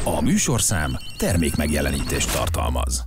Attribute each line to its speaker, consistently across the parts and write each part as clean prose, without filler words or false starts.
Speaker 1: A műsorszám termékmegjelenítést tartalmaz.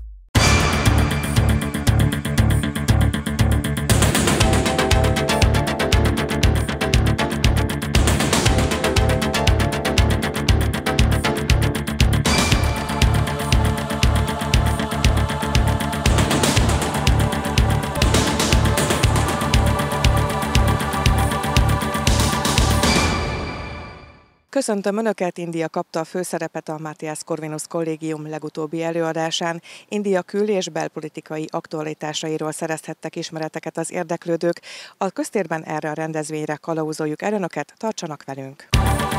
Speaker 2: Köszöntöm Önöket, India kapta a főszerepet a Matthias Corvinus Kollégium legutóbbi előadásán. India kül- és belpolitikai aktualitásairól szerezhettek ismereteket az érdeklődők. A köztérben erre a rendezvényre kalauzoljuk el Önöket, tartsanak velünk!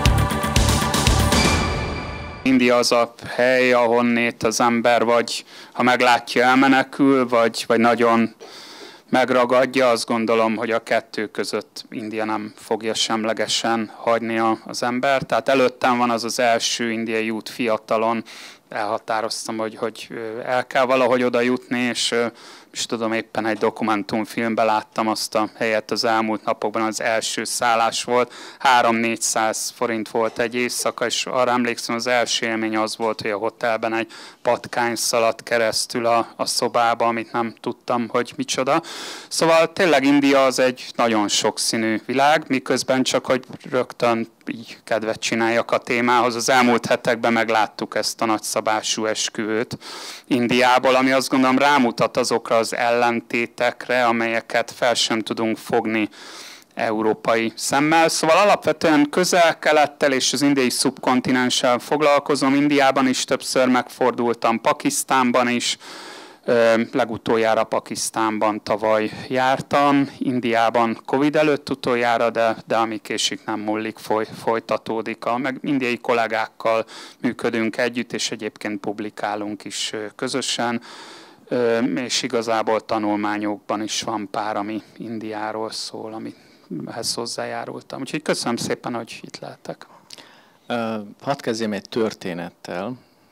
Speaker 3: India az a hely, ahonnét az ember vagy, ha meglátja, elmenekül, vagy nagyon megragadja. Azt gondolom, hogy a kettő között India nem fogja semlegesen hagyni az ember. Tehát előttem van az első indiai út fiatalon, elhatároztam, hogy el kell valahogy oda jutni, és tudom, éppen egy dokumentumfilmben láttam azt a helyet az elmúlt napokban, az első szállás volt, 300-400 forint volt egy éjszaka, és arra emlékszem, az első élmény az volt, hogy a hotelben egy patkány szaladt keresztül a szobába, amit nem tudtam, hogy micsoda. Szóval tényleg India az egy nagyon sokszínű világ, miközben csak, hogy rögtön így kedvet csináljak a témához. Az elmúlt hetekben megláttuk ezt a nagyszabású esküvőt Indiából, ami azt gondolom rámutat azokra az ellentétekre, amelyeket fel sem tudunk fogni európai szemmel. Szóval alapvetően Közel-Kelettel és az indiai szubkontinenssel foglalkozom. Indiában is többször megfordultam, Pakisztánban is. Legutoljára Pakisztánban tavaly jártam, Indiában Covid előtt utoljára, de ami késik nem múlik, folytatódik. Meg indiai kollégákkal működünk együtt, és egyébként publikálunk is közösen, és igazából tanulmányokban is van pár, ami Indiáról szól, amihez hozzájárultam. Úgyhogy köszönöm szépen, hogy itt lehetek.
Speaker 4: Hadd kezdjem egy történettel.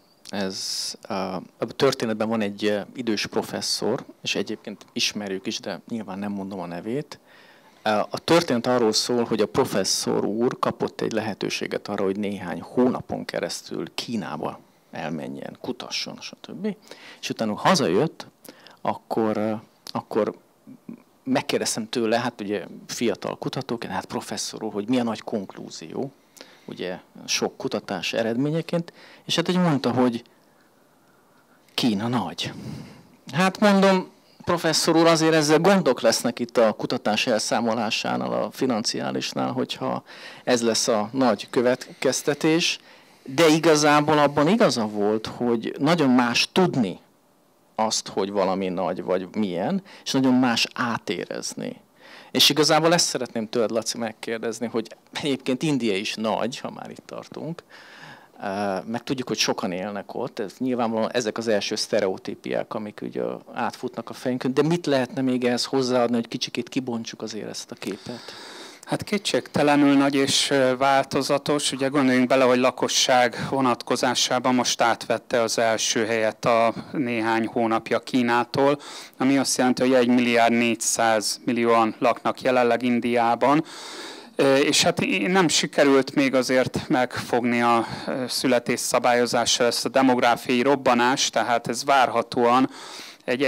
Speaker 4: A történetben van egy idős professzor, és egyébként ismerjük is, de nyilván nem mondom a nevét. A történet arról szól, hogy a professzor úr kapott egy lehetőséget arra, hogy néhány hónapon keresztül Kínába elmenjen, kutasson, stb. És utána hazajött, akkor megkérdeztem tőle, hát ugye fiatal kutatók, hát professzor úr, hogy mi a nagy konklúzió, ugye sok kutatás eredményeként, és hát így mondta, hogy Kína nagy. Hát mondom, professzor úr, azért ezzel gondok lesznek itt a kutatás elszámolásánál, a financiálisnál, hogyha ez lesz a nagy következtetés, de igazából abban igaza volt, hogy nagyon más tudni azt, hogy valami nagy vagy milyen, és nagyon más átérezni. És igazából ezt szeretném tőled, Laci, megkérdezni, hogy egyébként India is nagy, ha már itt tartunk, meg tudjuk, hogy sokan élnek ott, nyilvánvalóan ezek az első sztereotípiák, amik ugye átfutnak a fejünkön, de mit lehetne még ehhez hozzáadni, hogy kicsikét kibontsuk azért ezt a képet?
Speaker 3: Hát kétségtelenül nagy és változatos. Ugye gondoljunk bele, hogy lakosság vonatkozásában most átvette az első helyet a néhány hónapja Kínától, ami azt jelenti, hogy 1.400.000.000-an laknak jelenleg Indiában. És hát nem sikerült még azért megfogni a születésszabályozással ezt a demográfiai robbanást, tehát ez várhatóan egy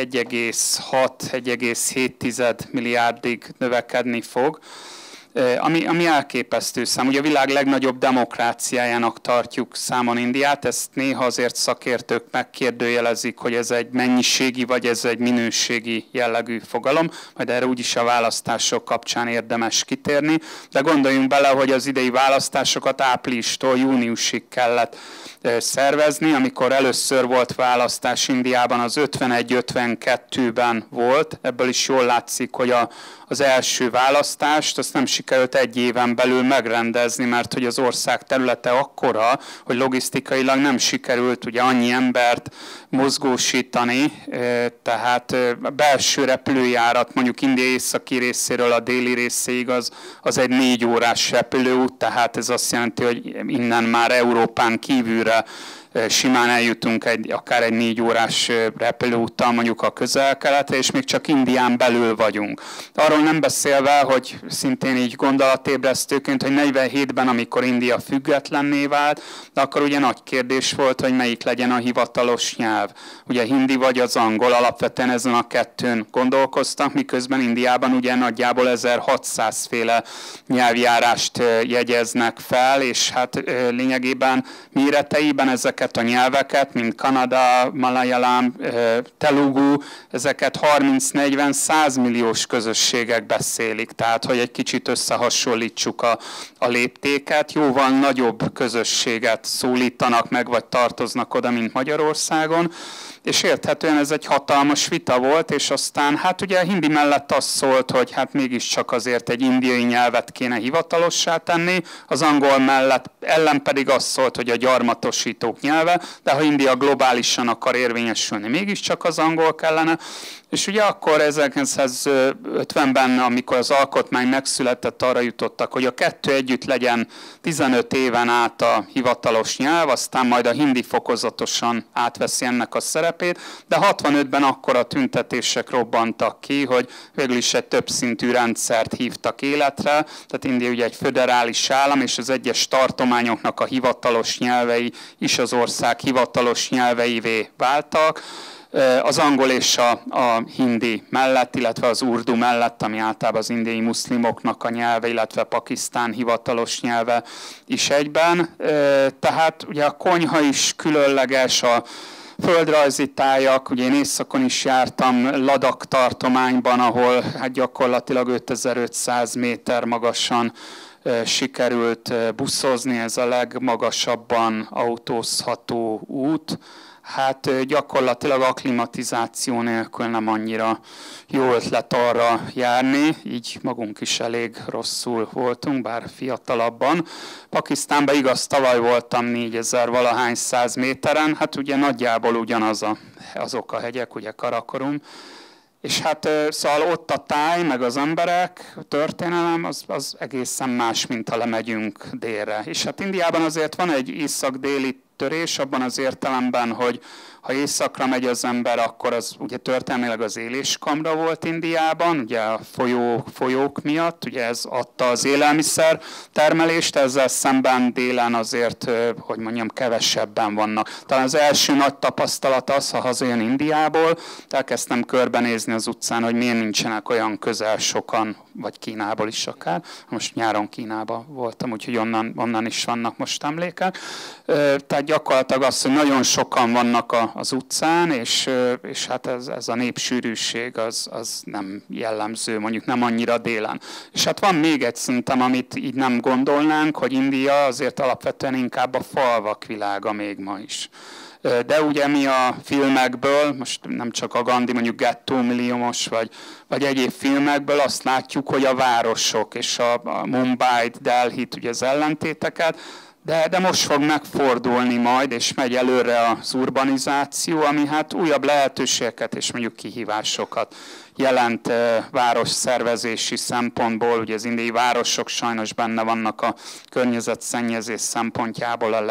Speaker 3: 1,6-1,7 milliárdig növekedni fog. Ami elképesztő szám. Ugye a világ legnagyobb demokráciájának tartjuk számon Indiát, ezt néha azért szakértők megkérdőjelezik, hogy ez egy mennyiségi vagy ez egy minőségi jellegű fogalom, majd erre úgyis a választások kapcsán érdemes kitérni, de gondoljunk bele, hogy az idei választásokat áprilistól júniusig kellett szervezni, amikor először volt választás Indiában, az 51-52-ben volt, ebből is jól látszik, hogy az első választást azt nem sikerült egy éven belül megrendezni, mert hogy az ország területe akkora, hogy logisztikailag nem sikerült ugye annyi embert mozgósítani, tehát a belső repülőjárat mondjuk India északi részéről a déli részéig az egy 4 órás repülőút, tehát ez azt jelenti, hogy innen már Európán kívülre simán eljutunk akár egy 4 órás repülőúttal mondjuk a Közel-Keletre, és még csak Indián belül vagyunk. Arról arról nem beszélve, hogy szintén így gondolatébresztőként, hogy 47-ben, amikor India függetlenné vált, de akkor ugye nagy kérdés volt, hogy melyik legyen a hivatalos nyelv. Ugye hindi vagy az angol, alapvetően ezen a kettőn gondolkoztak, miközben Indiában ugye nagyjából 1600 féle nyelvjárást jegyeznek fel, és hát lényegében méreteiben ezeket a nyelveket, mint Kannada, Malayalam, Telugu, ezeket 30-40-100 milliós közösségek beszélik. Tehát, hogy egy kicsit összehasonlítsuk a léptéket, jóval nagyobb közösséget szólítanak meg, vagy tartoznak oda, mint Magyarországon. És érthetően ez egy hatalmas vita volt, és aztán hát ugye a hindi mellett az szólt, hogy hát mégiscsak azért egy indiai nyelvet kéne hivatalossá tenni, az angol mellett ellen pedig az szólt, hogy a gyarmatosítók nyelve, de ha India globálisan akar érvényesülni, mégiscsak az angol kellene. És ugye akkor 1950-ben, amikor az alkotmány megszületett, arra jutottak, hogy a kettő együtt legyen 15 éven át a hivatalos nyelv, aztán majd a hindi fokozatosan átveszi ennek a szerepét, de 65-ben akkor a tüntetések robbantak ki, hogy végül is egy többszintű rendszert hívtak életre, tehát India ugye egy föderális állam, és az egyes tartományoknak a hivatalos nyelvei is az ország hivatalos nyelveivé váltak. Az angol és a hindi mellett, illetve az urdu mellett, ami általában az indiai muszlimoknak a nyelve, illetve Pakisztán hivatalos nyelve is egyben. Tehát ugye a konyha is különleges, a földrajzi tájak, ugye én északon is jártam Ladak tartományban, ahol hát gyakorlatilag 5500 méter magasan sikerült buszozni, ez a legmagasabban autózható út. Hát gyakorlatilag akklimatizáció nélkül nem annyira jó ötlet arra járni, így magunk is elég rosszul voltunk, bár fiatalabban. Pakisztánban igaz, tavaly voltam 4000 valahány 100 méteren, hát ugye nagyjából ugyanaz azok a hegyek, ugye Karakorum. És hát szóval ott a táj, meg az emberek, a történelem, az egészen más, mint ha lemegyünk délre. És hát Indiában azért van egy észak-déli törés abban az értelemben, hogy ha északra megy az ember, akkor az ugye történelmileg az éléskamra volt Indiában, ugye a folyók miatt, ugye ez adta az élelmiszer termelést, ezzel szemben délen azért, hogy mondjam, kevesebben vannak. Talán az első nagy tapasztalat az, ha hazajön Indiából, elkezdtem körbenézni az utcán, hogy miért nincsenek olyan közel sokan, vagy Kínából is akár. Most nyáron Kínában voltam, úgyhogy onnan is vannak most emlékek. Tehát gyakorlatilag az, hogy nagyon sokan vannak az utcán, és hát ez a népsűrűség az nem jellemző, mondjuk nem annyira délen. És hát van még egy szintem, amit így nem gondolnánk, hogy India azért alapvetően inkább a falvak világa még ma is. De ugye mi a filmekből, most nem csak a Gandhi, mondjuk Gettó milliómos, vagy egyéb filmekből azt látjuk, hogy a városok és a Mumbai-t, Delhit, ugye az ellentéteket, de most fog megfordulni majd, és megy előre az urbanizáció, ami hát újabb lehetőségeket és mondjuk kihívásokat jelent városszervezési szempontból. Ugye az indiai városok sajnos benne vannak a környezetszennyezés szempontjából a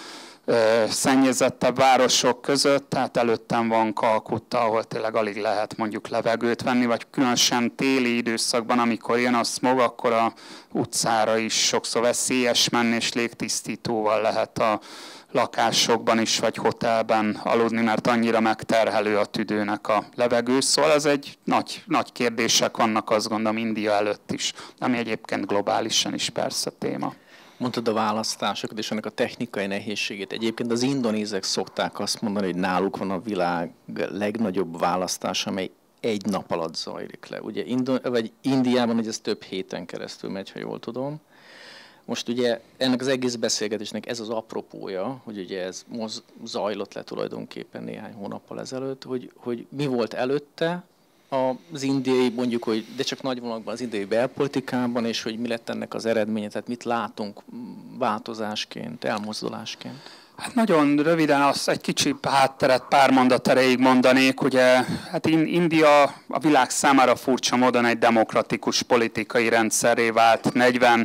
Speaker 3: legszennyezettebb városok között, tehát előttem van Kalkutta, ahol tényleg alig lehet mondjuk levegőt venni, vagy különösen téli időszakban, amikor jön a smog, akkor a utcára is sokszor veszélyes menni, és légtisztítóval lehet a lakásokban is, vagy hotelben aludni, mert annyira megterhelő a tüdőnek a levegő. Szóval ez egy nagy kérdések vannak, azt gondolom, India előtt is, ami egyébként globálisan is persze téma.
Speaker 4: Mondtad a választásokat és ennek a technikai nehézségét. Egyébként az indonézek szokták azt mondani, hogy náluk van a világ legnagyobb választás, amely egy nap alatt zajlik le. Ugye Indiában, hogy ez több héten keresztül megy, ha jól tudom. Most ugye ennek az egész beszélgetésnek ez az apropója, hogy ugye ez zajlott le tulajdonképpen néhány hónappal ezelőtt, hogy mi volt előtte az indiai, mondjuk, hogy de csak nagy vonalakban az indiai belpolitikában, és hogy mi lett ennek az eredménye, tehát mit látunk változásként, elmozdulásként.
Speaker 3: Hát nagyon röviden azt egy kicsi hátteret, pár mondat erejéig mondanék, ugye hát India a világ számára furcsa módon egy demokratikus politikai rendszerré vált 47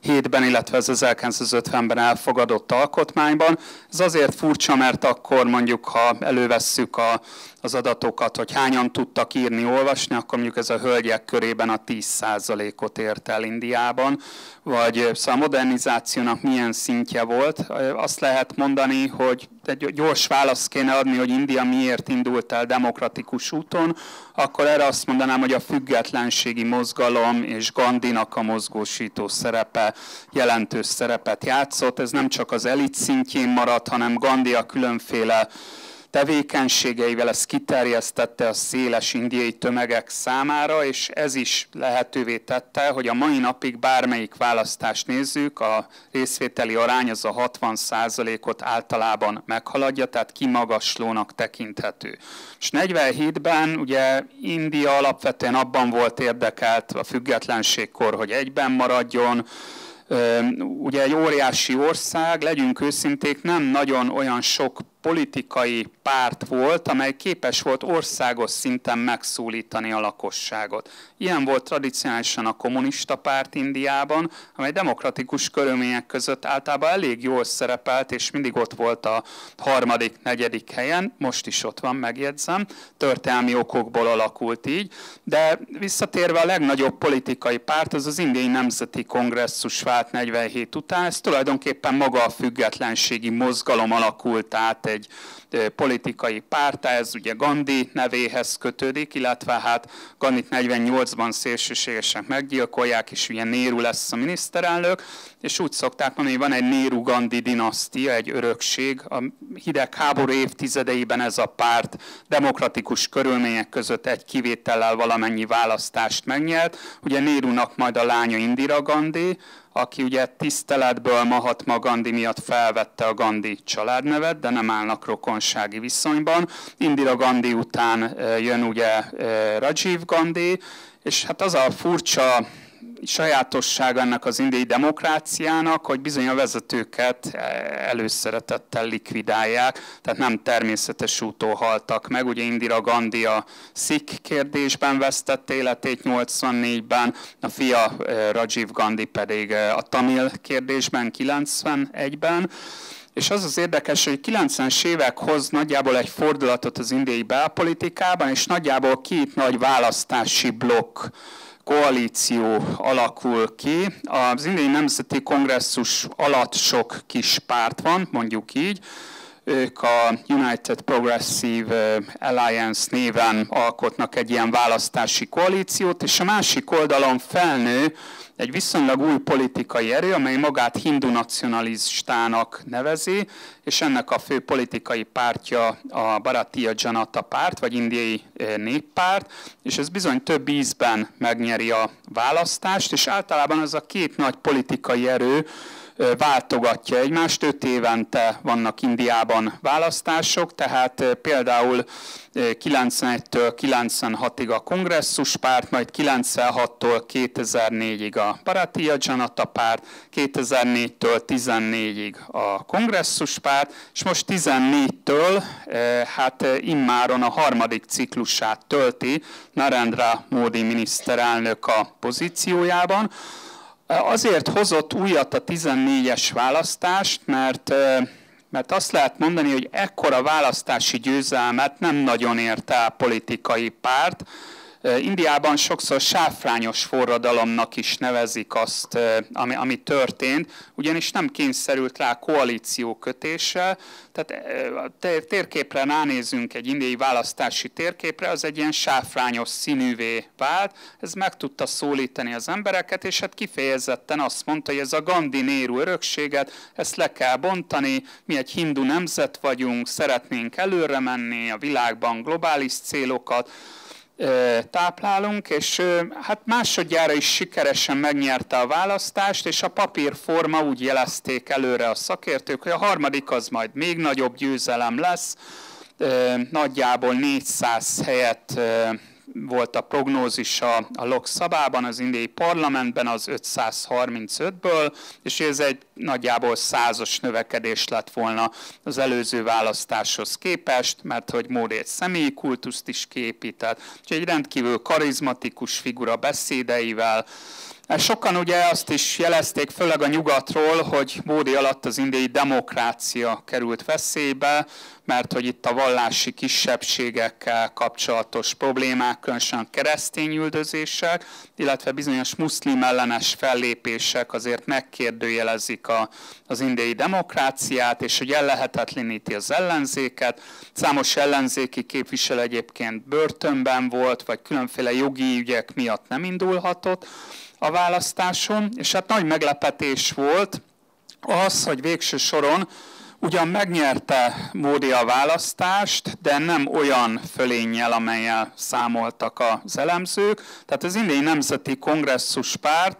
Speaker 3: 1947-ben, illetve az 1950-ben elfogadott alkotmányban. Ez azért furcsa, mert akkor mondjuk, ha elővesszük az adatokat, hogy hányan tudtak írni, olvasni, akkor mondjuk ez a hölgyek körében a 10%-ot ért el Indiában, vagy szóval a modernizációnak milyen szintje volt. Azt lehet mondani, hogy egy gyors választ kéne adni, hogy India miért indult el demokratikus úton, akkor erre azt mondanám, hogy a függetlenségi mozgalom és Gandhinak a mozgósító szerepe jelentős szerepet játszott. Ez nem csak az elit szintjén maradt, hanem Gandhi a különféle tevékenységeivel ezt kiterjesztette a széles indiai tömegek számára, és ez is lehetővé tette, hogy a mai napig bármelyik választást nézzük, a részvételi arány az a 60%-ot általában meghaladja, tehát kimagaslónak tekinthető. És 47-ben ugye India alapvetően abban volt érdekelt a függetlenségkor, hogy egyben maradjon. Ugye egy óriási ország, legyünk őszinték, nem nagyon olyan sok politikai párt volt, amely képes volt országos szinten megszólítani a lakosságot. Ilyen volt tradicionálisan a kommunista párt Indiában, amely demokratikus körülmények között általában elég jól szerepelt, és mindig ott volt a 3., 4. helyen, most is ott van, megjegyzem, történelmi okokból alakult így, de visszatérve a legnagyobb politikai párt, az az Indiai Nemzeti Kongresszus vált 47 után, ez tulajdonképpen maga a függetlenségi mozgalom alakult át egy politikai pártá, ez ugye Gandhi nevéhez kötődik, illetve hát Gandhit 48-ban szélsőségesen meggyilkolják, és ugye Nehru lesz a miniszterelnök, és úgy szokták mondani, hogy van egy Nehru-Gandhi dinasztia, egy örökség. A hidegháború évtizedeiben ez a párt demokratikus körülmények között egy kivétellel valamennyi választást megnyert. Ugye Nehrunak majd a lánya Indira Gandhi, aki ugye tiszteletből Mahatma Gandhi miatt felvette a Gandhi családnevet, de nem állnak rokonsági viszonyban. Indira Gandhi után jön ugye Rajiv Gandhi, és hát az a furcsa sajátosság ennek az indiai demokráciának, hogy bizony a vezetőket előszeretettel likvidálják, tehát nem természetes úton haltak meg. Ugye Indira Gandhi a Sikh kérdésben vesztette életét 84-ben, a fia Rajiv Gandhi pedig a tamil kérdésben 91-ben. És az az érdekes, hogy 90-es évek hoz nagyjából egy fordulatot az indiai belpolitikában, és nagyjából két nagy választási blokk, koalíció alakul ki. Az Indiai Nemzeti Kongresszus alatt sok kis párt van, mondjuk így. Ők a United Progressive Alliance néven alkotnak egy ilyen választási koalíciót, és a másik oldalon felnő egy viszonylag új politikai erő, amely magát hindu nacionalistának nevezi, és ennek a fő politikai pártja a Bharatiya Janata párt, vagy indiai néppárt, és ez bizony több ízben megnyeri a választást, és általában az a két nagy politikai erő váltogatja egymást. 5 évente vannak Indiában választások, tehát például 91-től 96-ig a kongresszus párt, majd 96-tól 2004-ig a Bharatiya Janata párt, 2004-től 14-ig a kongresszus párt, és most 14-től hát immáron a 3. ciklusát tölti Narendra Modi miniszterelnök a pozíciójában. Azért hozott újat a 14-es választást, mert azt lehet mondani, hogy ekkora választási győzelmet nem nagyon ért el politikai párt. Indiában sokszor sáfrányos forradalomnak is nevezik azt, ami történt, ugyanis nem kényszerült rá koalíciókötéssel, tehát térképre ránézünk, egy indiai választási térképre, az egy ilyen sáfrányos színűvé vált, ez meg tudta szólítani az embereket, és hát kifejezetten azt mondta, hogy ez a Gandhi-Nehru örökséget, ezt le kell bontani, mi egy hindu nemzet vagyunk, szeretnénk előre menni, a világban globális célokat táplálunk, és hát másodjára is sikeresen megnyerte a választást, és a papírforma úgy jelezték előre a szakértők, hogy a 3. az majd még nagyobb győzelem lesz, nagyjából 400 helyet volt a prognózisa a Lok Szabában, az indiai parlamentben az 535-ből, és ez egy nagyjából 100-as növekedés lett volna az előző választáshoz képest, mert hogy Modi egy személyi kultuszt is kiépített, úgyhogy egy rendkívül karizmatikus figura beszédeivel, Sokan ugye azt is jelezték, főleg a nyugatról, hogy Módi alatt az indiai demokrácia került veszélybe, mert hogy itt a vallási kisebbségekkel kapcsolatos problémák, különösen keresztényüldözések, illetve bizonyos muszlim ellenes fellépések azért megkérdőjelezik az indiai demokráciát, és hogy ellehetetleníti az ellenzéket. Számos ellenzéki képviselő egyébként börtönben volt, vagy különféle jogi ügyek miatt nem indulhatott a választáson, és hát nagy meglepetés volt az, hogy végső soron ugyan megnyerte Módi a választást, de nem olyan fölénnyel, amellyel számoltak az elemzők. Tehát az indiai nemzeti kongresszus párt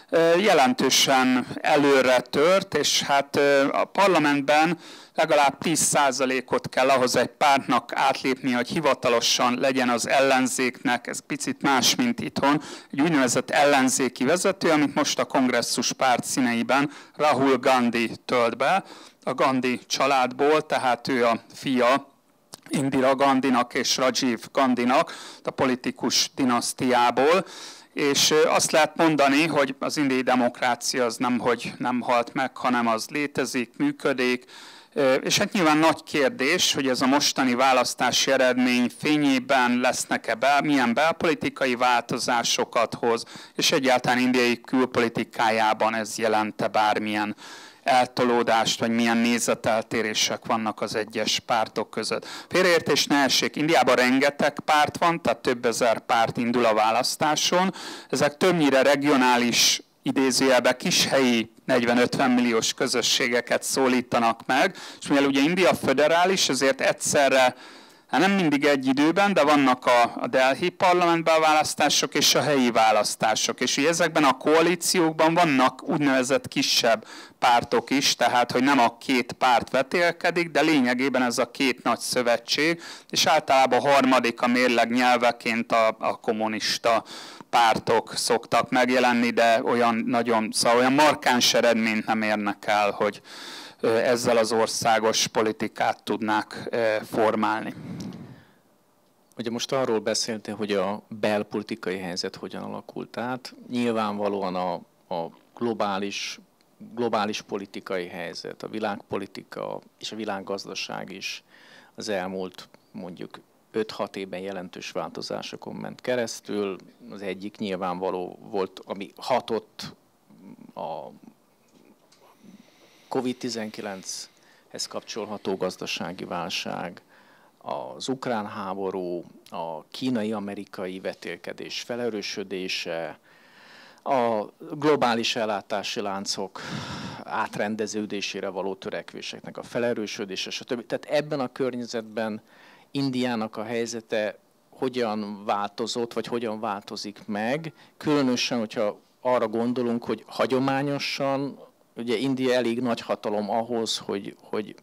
Speaker 3: jelentősen előre tört, és hát a parlamentben legalább 10%-ot kell ahhoz egy pártnak átlépni, hogy hivatalosan legyen az ellenzéknek, ez picit más, mint itthon, egy úgynevezett ellenzéki vezető, amit most a kongresszus párt színeiben Rahul Gandhi tölt be, a Gandhi családból, tehát ő a fia Indira Gandhinak és Rajiv Gandhinak, a politikus dinasztiából, és azt lehet mondani, hogy az indiai demokrácia az nemhogy nem halt meg, hanem az létezik, működik, és hát nyilván nagy kérdés, hogy ez a mostani választási eredmény fényében lesznek-e milyen belpolitikai változásokat hoz, és egyáltalán indiai külpolitikájában ez jelente bármilyen eltolódást, vagy milyen nézeteltérések vannak az egyes pártok között. Félreértés ne essék, Indiában rengeteg párt van, tehát több ezer párt indul a választáson. Ezek többnyire regionális, idézőjelben kishelyi 40-50 milliós közösségeket szólítanak meg, és mivel ugye India föderális, ezért egyszerre, nem mindig egy időben, de vannak a Delhi parlamentben a választások és a helyi választások. És ugye ezekben a koalíciókban vannak úgynevezett kisebb pártok is, tehát hogy nem a két párt vetélkedik, de lényegében ez a két nagy szövetség, és általában a harmadik a mérleg nyelveként a kommunista pártok szoktak megjelenni, de szóval olyan markáns eredményt nem érnek el, hogy ezzel az országos politikát tudnák formálni.
Speaker 4: Ugye most arról beszéltél, hogy a belpolitikai helyzet hogyan alakult át. Nyilvánvalóan a globális politikai helyzet, a világpolitika és a világgazdaság is az elmúlt mondjuk 5-6 évben jelentős változásokon ment keresztül. Az egyik nyilvánvaló volt, ami hatott a COVID-19-hez kapcsolható gazdasági válság, az ukrán háború, a kínai-amerikai vetélkedés felerősödése, a globális ellátási láncok átrendeződésére való törekvéseknek a felerősödése, stb. Tehát ebben a környezetben Indiának a helyzete hogyan változott, vagy hogyan változik meg, különösen, hogyha arra gondolunk, hogy hagyományosan ugye India elég nagy hatalom ahhoz, hogy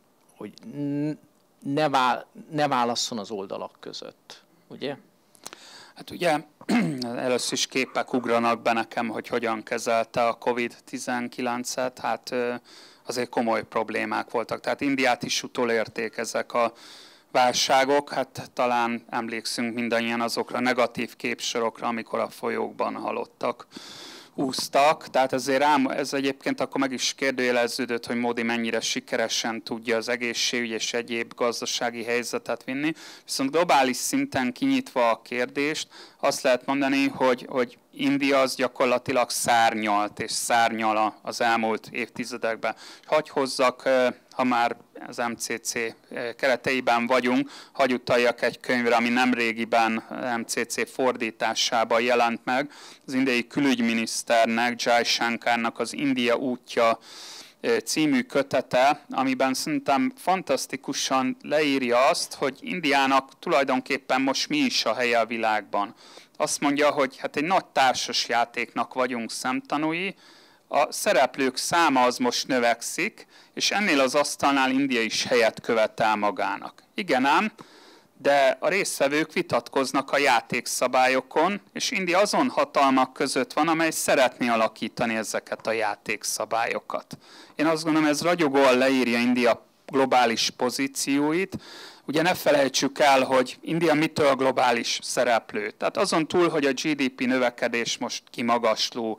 Speaker 4: ne válasszon az oldalak között, ugye?
Speaker 3: Hát ugye először is képek ugranak be nekem, hogy hogyan kezelte a COVID-19-et, hát azért komoly problémák voltak. Tehát Indiát is utolérték ezek a válságok, hát talán emlékszünk mindannyian azokra a negatív képsorokra, amikor a folyókban halottak úsztak, tehát ezért ez egyébként akkor meg is kérdőjeleződött, hogy Módi mennyire sikeresen tudja az egészségügy és egyéb gazdasági helyzetet vinni. Viszont globális szinten kinyitva a kérdést, azt lehet mondani, hogy India az gyakorlatilag szárnyalt és szárnyal az elmúlt évtizedekben. Hagy hozzak, ha már az MCC kereteiben vagyunk, hagy utaljak egy könyvre, ami nemrégiben MCC fordításában jelent meg. Az indiai külügyminiszternek, Jai Shankarnak az India útja című kötete, amiben szerintem fantasztikusan leírja azt, hogy Indiának tulajdonképpen most mi is a helye a világban. Azt mondja, hogy hát egy nagy társasjátéknak vagyunk szemtanúi, a szereplők száma az most növekszik, és ennél az asztalnál India is helyet követel magának. Igen ám, de a résztvevők vitatkoznak a játékszabályokon, és India azon hatalmak között van, amely szeretné alakítani ezeket a játékszabályokat. Én azt gondolom, ez ragyogóan leírja India globális pozícióit. Ugye ne felejtsük el, hogy India mitől globális szereplő. Tehát azon túl, hogy a GDP növekedés most kimagasló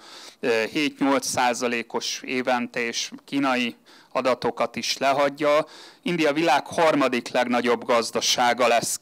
Speaker 3: 7-8%-os évente, és kínai adatokat is lehagyja, India világ harmadik legnagyobb gazdasága lesz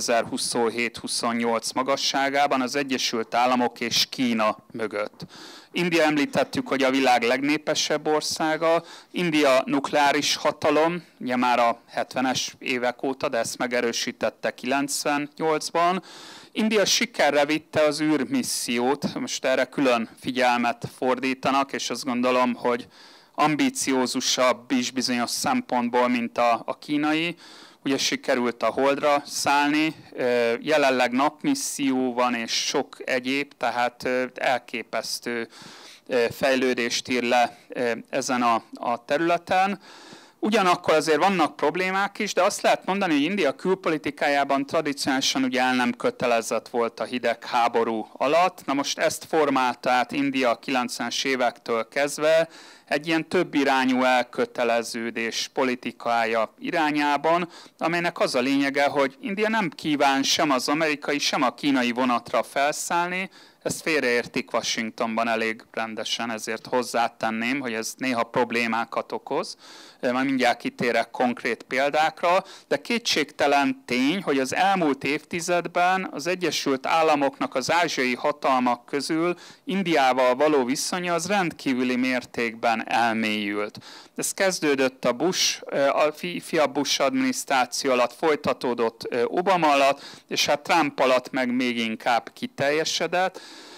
Speaker 3: 2027-28 magasságában az Egyesült Államok és Kína mögött. India, említettük, hogy a világ legnépesebb országa. India nukleáris hatalom, ugye már a 70-es évek óta, de ezt megerősítette 98-ban. India sikerre vitte az űrmissziót, most erre külön figyelmet fordítanak, és azt gondolom, hogy ambíciózusabb is bizonyos szempontból, mint a kínai. Ugye sikerült a Holdra szállni, jelenleg napmisszió van és sok egyéb, tehát elképesztő fejlődést ír le ezen a területen. Ugyanakkor azért vannak problémák is, de azt lehet mondani, hogy India külpolitikájában tradicionálisan ugye el nem kötelezett volt a hidegháború alatt. Na most ezt formálta át India a 90-es évektől kezdve egy ilyen több irányú elköteleződés politikája irányában, amelynek az a lényege, hogy India nem kíván sem az amerikai, sem a kínai vonatra felszállni. Ezt félreértik Washingtonban elég rendesen, ezért hozzátenném, hogy ez néha problémákat okoz. Majd mindjárt kitérek konkrét példákra, de kétségtelen tény, hogy az elmúlt évtizedben az Egyesült Államoknak az ázsiai hatalmak közül Indiával való viszonya az rendkívüli mértékben elmélyült. Ez kezdődött a fiabb Bush adminisztráció alatt, folytatódott Obama alatt, és hát Trump alatt meg még inkább kiteljesedett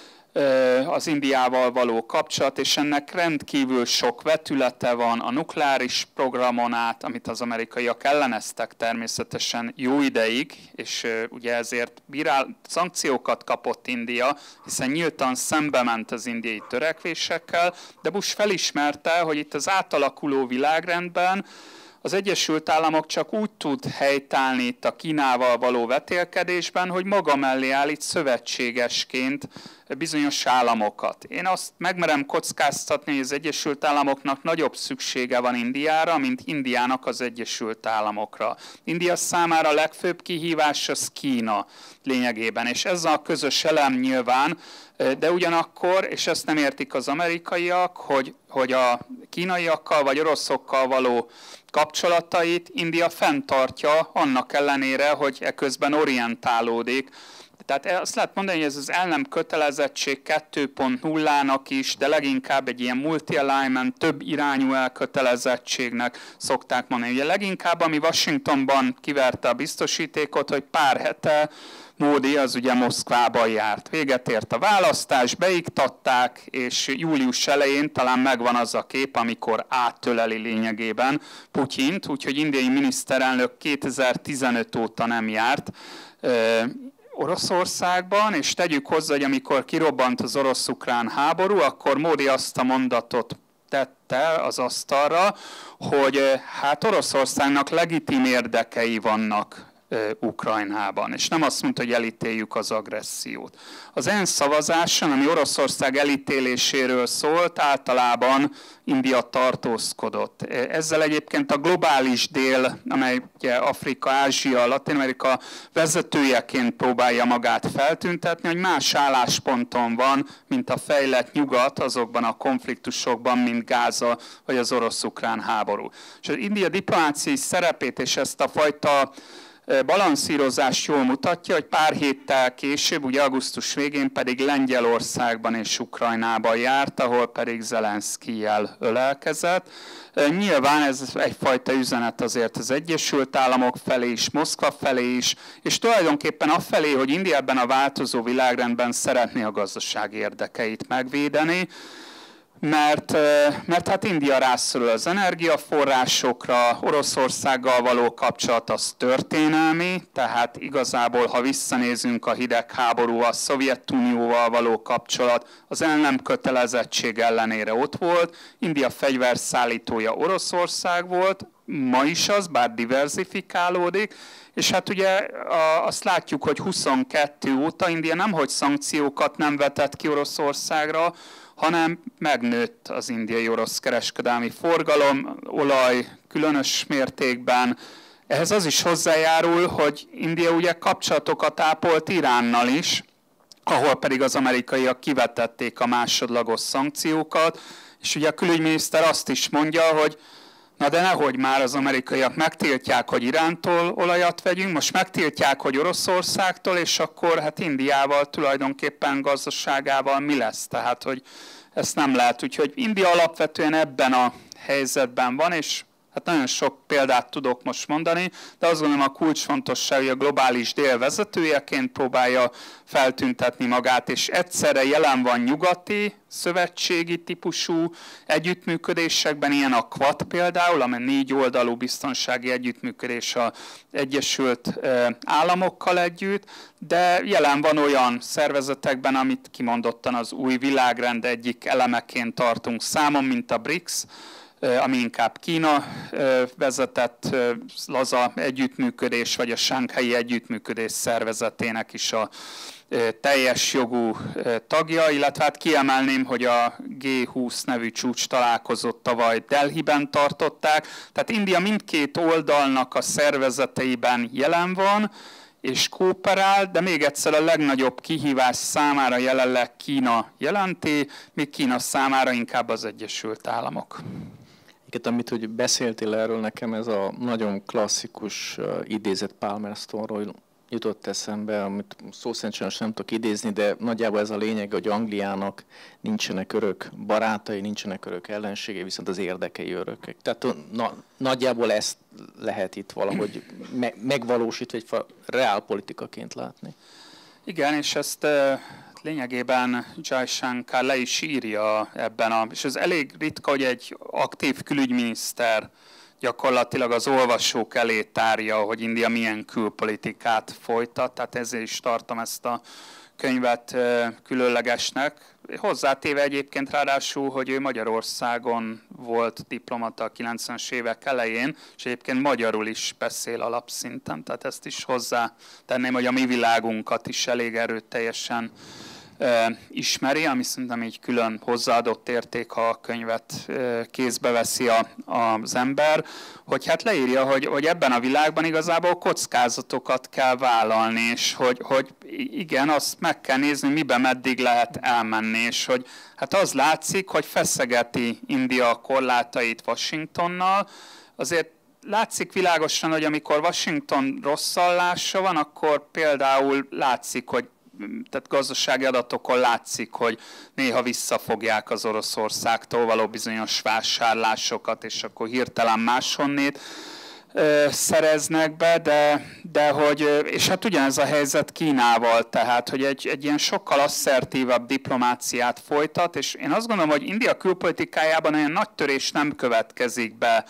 Speaker 3: az Indiával való kapcsolat, és ennek rendkívül sok vetülete van a nukleáris programon át, amit az amerikaiak elleneztek természetesen jó ideig, és ugye ezért szankciókat kapott India, hiszen nyíltan szembe ment az indiai törekvésekkel, de Bush felismerte, hogy itt az átalakuló világrendben az Egyesült Államok csak úgy tud helytállni itt a Kínával való vetélkedésben, hogy maga mellé állít szövetségesként bizonyos államokat. Én azt megmerem kockáztatni, hogy az Egyesült Államoknak nagyobb szüksége van Indiára, mint Indiának az Egyesült Államokra. India számára a legfőbb kihívás az Kína lényegében, és ez a közös elem nyilván, de ugyanakkor, és ezt nem értik az amerikaiak, hogy a kínaiakkal vagy oroszokkal való kapcsolatait India fenntartja annak ellenére, hogy eközben orientálódik. Tehát azt lehet mondani, hogy ez az el nem kötelezettség 2.0-nak is, de leginkább egy ilyen multi-alignment, több irányú elkötelezettségnek szokták mondani. Ugye leginkább, ami Washingtonban kiverte a biztosítékot, hogy pár hete Módi az ugye Moszkvában járt. Véget ért a választás, beiktatták, és július elején talán megvan az a kép, amikor áttöleli lényegében Putyint, úgyhogy indiai miniszterelnök 2015 óta nem járt Oroszországban, és tegyük hozzá, hogy amikor kirobbant az orosz-ukrán háború, akkor Módi azt a mondatot tette az asztalra, hogy hát Oroszországnak legitim érdekei vannak Ukrajnában, és nem azt mondta, hogy elítéljük az agressziót. Az ENSZ szavazáson, ami Oroszország elítéléséről szólt, általában India tartózkodott. Ezzel egyébként a globális dél, amely ugye Afrika, Ázsia, Latin-Amerika vezetőjeként próbálja magát feltüntetni, hogy más állásponton van, mint a fejlett nyugat azokban a konfliktusokban, mint Gáza vagy az orosz-ukrán háború. És az India diplomáciai szerepét és ezt a fajta balanszírozás jól mutatja, hogy pár héttel később, ugye augusztus végén pedig Lengyelországban és Ukrajnában járt, ahol pedig Zelenszkijjel ölelkezett. Nyilván ez egyfajta üzenet azért az Egyesült Államok felé is, Moszkva felé is, és tulajdonképpen afelé, hogy India ebben a változó világrendben szeretné a gazdasági érdekeit megvédeni, mert hát India rászorul az energiaforrásokra, Oroszországgal való kapcsolat az történelmi, tehát igazából, ha visszanézünk a hidegháború, a Szovjetunióval való kapcsolat, az el nem kötelezettség ellenére ott volt. India fegyverszállítója Oroszország volt, ma is az, bár diverzifikálódik, és hát ugye azt látjuk, hogy 22 óta India nemhogy szankciókat nem vetett ki Oroszországra, hanem megnőtt az indiai-orosz kereskedelmi forgalom, olaj különös mértékben. Ehhez az is hozzájárul, hogy India ugye kapcsolatokat ápolt Iránnal is, ahol pedig az amerikaiak kivetették a másodlagos szankciókat, és ugye a külügyminiszter azt is mondja, hogy na de nehogy már az amerikaiak megtiltják, hogy Irántól olajat vegyünk, most megtiltják, hogy Oroszországtól, és akkor hát Indiával tulajdonképpen gazdaságával mi lesz? Tehát, hogy ezt nem lehet. Úgyhogy India alapvetően ebben a helyzetben van, és hát nagyon sok példát tudok most mondani, de azt gondolom a kulcsfontosság, hogy a globális dél vezetőjeként próbálja feltüntetni magát, és egyszerre jelen van nyugati, szövetségi típusú együttműködésekben, ilyen a Quad például, amely 4 oldalú biztonsági együttműködés az Egyesült Államokkal együtt, de jelen van olyan szervezetekben, amit kimondottan az új világrend egyik elemeként tartunk számon, mint a BRICS, ami inkább Kína vezetett laza együttműködés, vagy a Shanghai Együttműködés Szervezetének is a teljes jogú tagja, illetve hát kiemelném, hogy a G20 nevű csúcs találkozót tavaly Delhiben tartották, tehát India mindkét oldalnak a szervezeteiben jelen van, és kooperál, de még egyszer a legnagyobb kihívás számára jelenleg Kína jelenti, míg Kína számára inkább az Egyesült Államok.
Speaker 4: Amit hogy beszéltél erről, nekem ez a nagyon klasszikus idézet Palmerstonról jutott eszembe, amit szó szerint nem tudok idézni, de nagyjából ez a lényeg, hogy Angliának nincsenek örök barátai, nincsenek örök ellenségei, viszont az érdekei örökek. Tehát nagyjából ezt lehet itt valahogy megvalósítva, egy reálpolitikaként látni.
Speaker 3: Igen, és ezt lényegében Jaishankar le is írja ebben, és ez elég ritka, hogy egy aktív külügyminiszter gyakorlatilag az olvasók elé tárja, hogy India milyen külpolitikát folytat, tehát ezért is tartom ezt a könyvet különlegesnek. Hozzátéve egyébként ráadásul, hogy ő Magyarországon volt diplomata a 90-es évek elején, és egyébként magyarul is beszél alapszinten, tehát ezt is hozzátenném, hogy a mi világunkat is elég erőteljesen ismeri, ami szerintem így külön hozzáadott érték, ha a könyvet kézbe veszi az ember, hogy hát leírja, hogy ebben a világban igazából kockázatokat kell vállalni, és hogy igen, azt meg kell nézni, miben meddig lehet elmenni, és hogy hát az látszik, hogy feszegeti India a korlátait Washingtonnal, azért látszik világosan, hogy amikor Washington rosszallása van, akkor például látszik, hogy tehát gazdasági adatokon látszik, hogy néha visszafogják az Oroszországtól való bizonyos vásárlásokat, és akkor hirtelen máshonnét szereznek be, de hogy, és hát ugyanez a helyzet Kínával, tehát, hogy egy ilyen sokkal asszertívabb diplomáciát folytat, és én azt gondolom, hogy India külpolitikájában olyan nagy törés nem következik be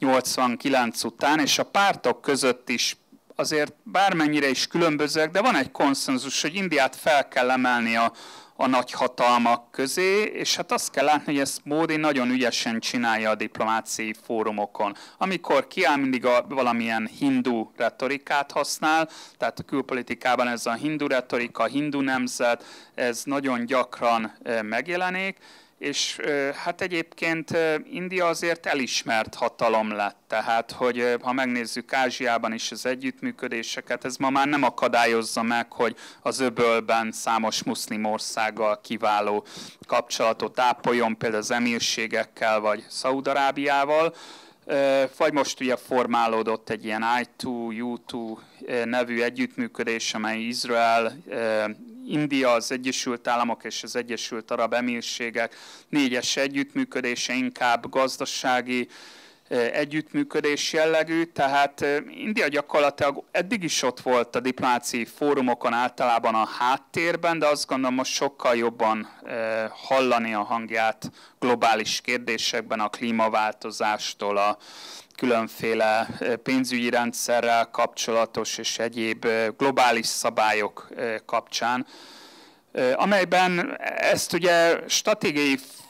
Speaker 3: 89 után, és a pártok között is azért bármennyire is különbözőek, de van egy konszenzus, hogy Indiát fel kell emelni a nagyhatalmak közé, és hát azt kell látni, hogy ezt Módi nagyon ügyesen csinálja a diplomáciai fórumokon. Amikor kiáll, mindig valamilyen hindu retorikát használ, tehát a külpolitikában ez a hindu retorika, a hindu nemzet, ez nagyon gyakran megjelenik, és hát egyébként India azért elismert hatalom lett, tehát hogy ha megnézzük Ázsiában is az együttműködéseket, ez ma már nem akadályozza meg, hogy az öbölben számos muszlim országgal kiváló kapcsolatot ápoljon, például az emírségekkel vagy Szaúd-Arábiával, vagy most ugye formálódott egy ilyen I2, U2 nevű együttműködés, amely Izrael, India, az Egyesült Államok és az Egyesült Arab Emírségek 4-es együttműködése, inkább gazdasági együttműködés jellegű, tehát India gyakorlatilag eddig is ott volt a diplomáciai fórumokon általában a háttérben, de azt gondolom most sokkal jobban hallani a hangját globális kérdésekben, a klímaváltozástól, a különféle pénzügyi rendszerrel kapcsolatos és egyéb globális szabályok kapcsán, amelyben ezt ugye stratégiai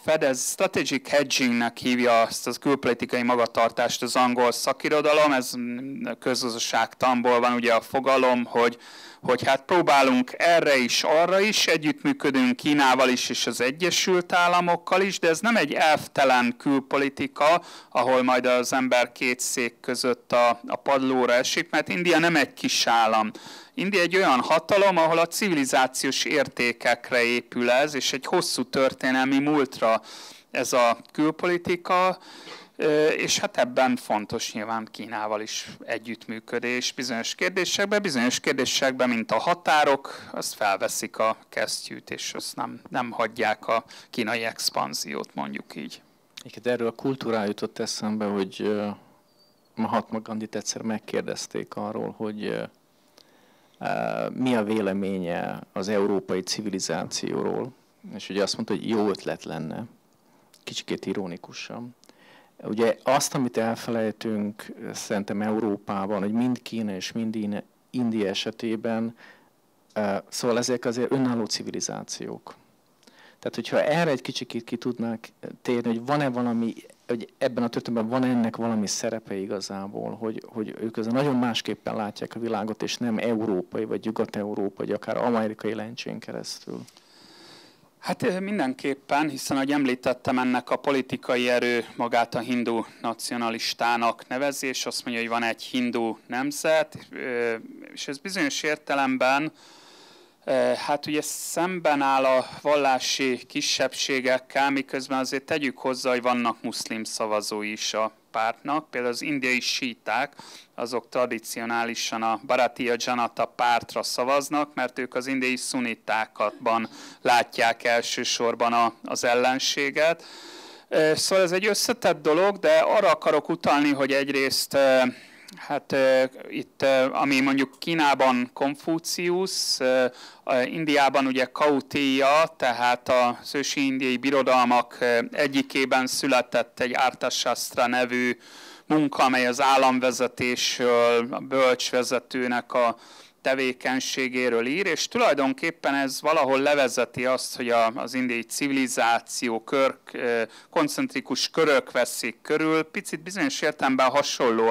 Speaker 3: fedez, strategic hedgingnek hívja azt a külpolitikai magatartást az angol szakirodalom, ez közgazdaságtanból van ugye a fogalom, hogy hát próbálunk erre is, arra is, együttműködünk Kínával is és az Egyesült Államokkal is, de ez nem egy elvtelen külpolitika, ahol majd az ember két szék között a padlóra esik, mert India nem egy kis állam. India egy olyan hatalom, ahol a civilizációs értékekre épül ez, és egy hosszú történelmi múltra ez a külpolitika, és hát ebben fontos nyilván Kínával is együttműködés bizonyos kérdésekben, mint a határok, azt felveszik a kesztyűt, és azt nem hagyják a kínai expanziót, mondjuk így.
Speaker 4: Erről a kultúrára jutott eszembe, hogy Mahatma Gandhit egyszer megkérdezték arról, hogy mi a véleménye az európai civilizációról, és ugye azt mondta, hogy jó ötlet lenne, kicsikét ironikusan. Ugye azt, amit elfelejtünk szerintem Európában, hogy mind Kína és mind India esetében, szóval ezek azért önálló civilizációk. Tehát, hogyha erre egy kicsikét ki tudnák térni, hogy van-e valami, hogy ebben a történetben van ennek valami szerepe igazából, hogy ők azért nagyon másképpen látják a világot, és nem európai, vagy nyugat-európai, vagy akár amerikai lencsén keresztül.
Speaker 3: Hát mindenképpen, hiszen, ahogy említettem, ennek a politikai erő magát a hindu nacionalistának nevezi, és azt mondja, hogy van egy hindu nemzet, és ez bizonyos értelemben hát ugye szemben áll a vallási kisebbségekkel, miközben azért tegyük hozzá, hogy vannak muszlim szavazói is a pártnak. Például az indiai síták, azok tradicionálisan a Bharatiya Janata pártra szavaznak, mert ők az indiai szunitákatban látják elsősorban az ellenséget. Szóval ez egy összetett dolog, de arra akarok utalni, hogy egyrészt hát itt, ami mondjuk Kínában Konfuciusz, Indiában ugye Kautilya, tehát az ősi indiai birodalmak egyikében született egy Arthashastra nevű munka, amely az államvezetésről, a bölcsvezetőnek a tevékenységéről ír, és tulajdonképpen ez valahol levezeti azt, hogy az indiai civilizáció koncentrikus körök veszik körül, picit bizonyos értelemben hasonló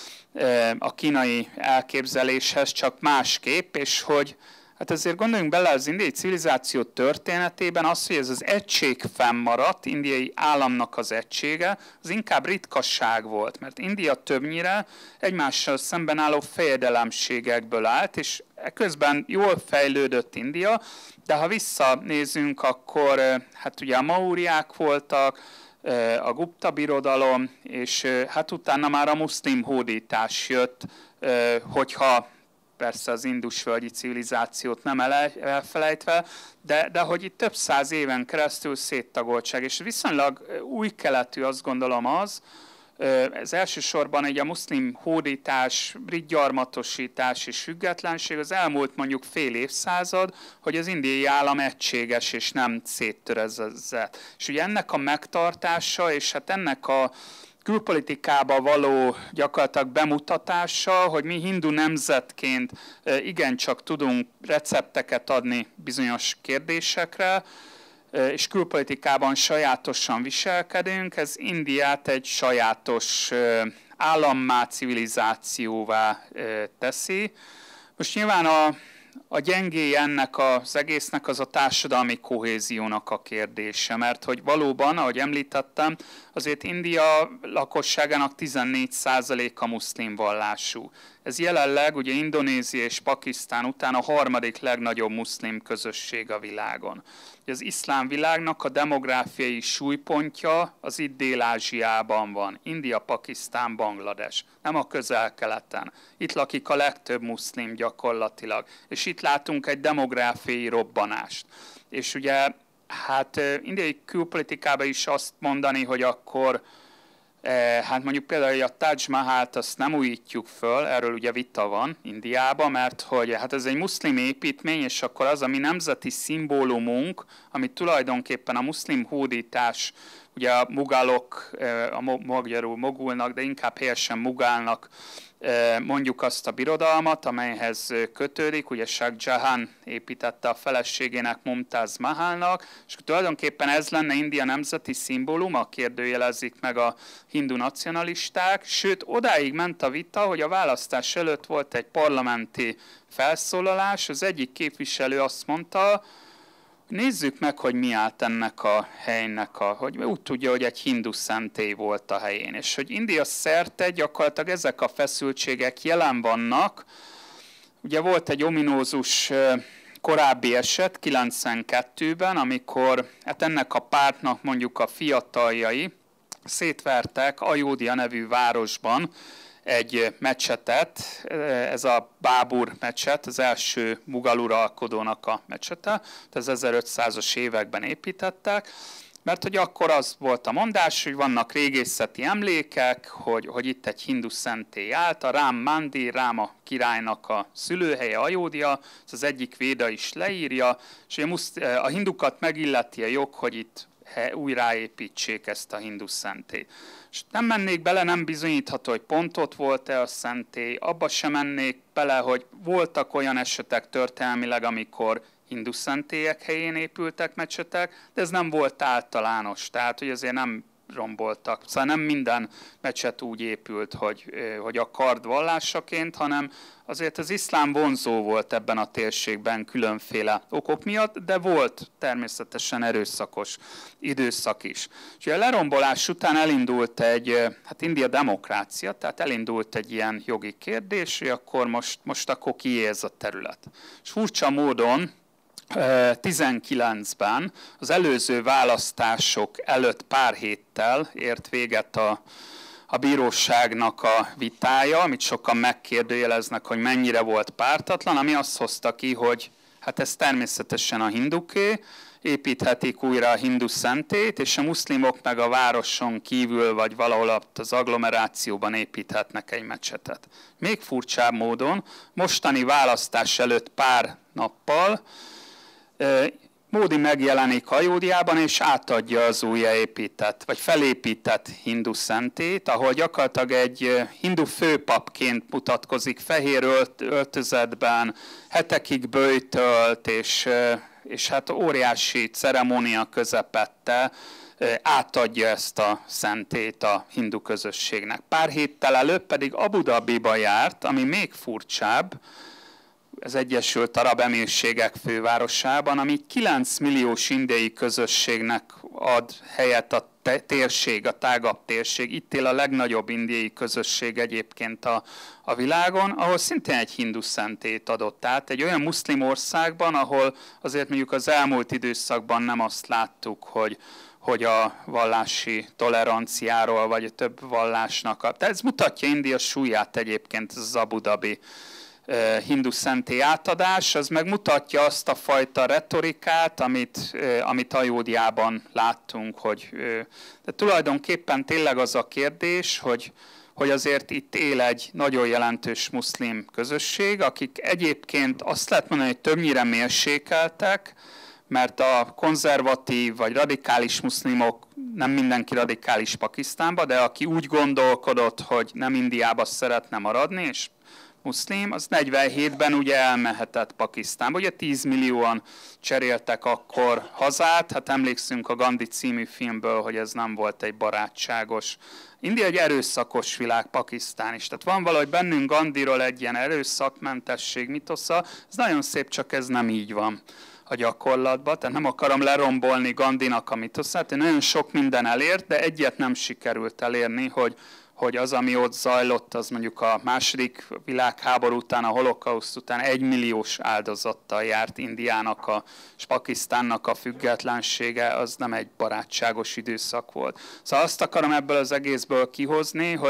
Speaker 3: a kínai elképzeléshez, csak másképp, és hogy hát azért gondoljunk bele az indiai civilizáció történetében az, hogy ez az egység fennmaradt, indiai államnak az egysége, az inkább ritkaság volt, mert India többnyire egymással szemben álló fejedelemségekből állt, és közben jól fejlődött India, de ha visszanézünk, akkor hát ugye a maúriák voltak, a Gupta birodalom, és hát utána már a muszlim hódítás jött, hogyha persze az indusvölgyi civilizációt nem elfelejtve, de hogy itt több száz éven keresztül széttagoltság, és viszonylag új keletű, azt gondolom ez elsősorban egy a muszlim hódítás, brit gyarmatosítás és függetlenség, az elmúlt mondjuk fél évszázad, hogy az indiai állam egységes és nem széttörezett. És ugye ennek a megtartása, és hát ennek a külpolitikába való gyakorlatilag bemutatása, hogy mi hindu nemzetként igencsak tudunk recepteket adni bizonyos kérdésekre, és külpolitikában sajátosan viselkedünk, ez Indiát egy sajátos állammá, civilizációvá teszi. Most nyilván a gyengéje ennek az egésznek az a társadalmi kohéziónak a kérdése, mert hogy valóban, ahogy említettem, azért India lakosságának 14%-a muszlim vallású. Ez jelenleg ugye Indonézia és Pakisztán után a harmadik legnagyobb muszlim közösség a világon. Az iszlám világnak a demográfiai súlypontja az itt Dél-Ázsiában van. India, Pakisztán, Banglades, nem a Közel-Keleten. Itt lakik a legtöbb muszlim gyakorlatilag, és itt látunk egy demográfiai robbanást. És ugye, hát indiai külpolitikában is azt mondani, hogy akkor hát mondjuk például, hogy a Taj Mahalt azt nem újítjuk föl, erről ugye vita van Indiában, mert hogy hát ez egy muszlim építmény, és akkor az a mi nemzeti szimbólumunk, amit tulajdonképpen a muszlim hódítás ugye a mugálok, magyarul mogulnak, de inkább helyesen mugálnak, mondjuk azt a birodalmat, amelyhez kötődik, ugye Shah Jahan építette a feleségének, Mumtaz Mahalnak, és tulajdonképpen ez lenne India nemzeti szimbóluma, kérdőjelezik meg a hindu nacionalisták, sőt odáig ment a vita, hogy a választás előtt volt egy parlamenti felszólalás, az egyik képviselő azt mondta, nézzük meg, hogy mi állt ennek a helynek, hogy úgy tudja, hogy egy hindu szentély volt a helyén, és hogy India szerte gyakorlatilag ezek a feszültségek jelen vannak. Ugye volt egy ominózus korábbi eset 92-ben, amikor hát ennek a pártnak mondjuk a fiataljai szétvertek Ayodhya nevű városban egy mecsetet, ez a Bábur mecset, az első mughal uralkodónak a mecsete, ez 1500-as években építettek, mert hogy akkor az volt a mondás, hogy vannak régészeti emlékek, hogy itt egy hindu szentély állt, a Rám Mandir, Ráma királynak a szülőhelye Ayodhya, ez az egyik véda is leírja, és a hindukat megilleti a jog, hogy itt újraépítsék ezt a hindu szentélyt. És nem mennék bele, nem bizonyítható, hogy pont ott volt-e a szentély, abba sem mennék bele, hogy voltak olyan esetek történelmileg, amikor hindu szentélyek helyén épültek mecsetek, de ez nem volt általános, tehát hogy azért nem romboltak. Szóval nem minden mecset úgy épült, hogy a kard vallásaként, hanem azért az iszlám vonzó volt ebben a térségben különféle okok miatt, de volt természetesen erőszakos időszak is. És a lerombolás után elindult hát India demokrácia, tehát elindult egy ilyen jogi kérdés, hogy akkor most akkor kié ez a terület. És furcsa módon 19-ben az előző választások előtt pár héttel ért véget a bíróságnak a vitája, amit sokan megkérdőjeleznek, hogy mennyire volt pártatlan, ami azt hozta ki, hogy hát ez természetesen a hinduké, építhetik újra a hindu szentélyt, és a muszlimok meg a városon kívül, vagy valahol az agglomerációban építhetnek egy mecsetet. Még furcsább módon, mostani választás előtt pár nappal Módi megjelenik Ayodhyában, és átadja az újjáépített, vagy felépített hindu szentélyt, ahol gyakorlatilag egy hindu főpapként mutatkozik fehér öltözetben, hetekig böjtölt, és hát óriási ceremónia közepette átadja ezt a szentélyt a hindu közösségnek. Pár héttel előbb pedig Abu Dhabiba járt, ami még furcsább, az Egyesült Arab Emírségek fővárosában, ami 9 milliós indiai közösségnek ad helyet a térség, a tágabb térség. Itt él a legnagyobb indiai közösség egyébként a világon, ahol szintén egy hindu szentélyt adott át. Egy olyan muszlim országban, ahol azért mondjuk az elmúlt időszakban nem azt láttuk, hogy a vallási toleranciáról, vagy a több vallásnak. Tehát ez mutatja India súlyát egyébként, ez az Abu Dhabi hindu szentély átadás, az megmutatja azt a fajta retorikát, amit Ayodhyában láttunk, de tulajdonképpen tényleg az a kérdés, hogy azért itt él egy nagyon jelentős muszlim közösség, akik egyébként azt lehet mondani, hogy többnyire mérsékeltek, mert a konzervatív vagy radikális muszlimok, nem mindenki radikális Pakisztánban, de aki úgy gondolkodott, hogy nem Indiába szeretne maradni, és muszlim, az 47-ben ugye elmehetett Pakisztánba. Ugye 10 millióan cseréltek akkor hazát, hát emlékszünk a Gandhi című filmből, hogy ez nem volt egy barátságos. India egy erőszakos világ, Pakisztán is. Tehát van valahogy bennünk Gandhiról egy ilyen erőszakmentesség mitosza, ez nagyon szép, csak ez nem így van a gyakorlatban. Tehát nem akarom lerombolni Gandhinak a mitoszát, nagyon sok minden elért, de egyet nem sikerült elérni, hogy az, ami ott zajlott, az mondjuk a második világháború után, a holokauszt után 1 milliós áldozattal járt Indiának és Pakisztánnak a függetlensége, az nem egy barátságos időszak volt. Szóval azt akarom ebből az egészből kihozni, hogy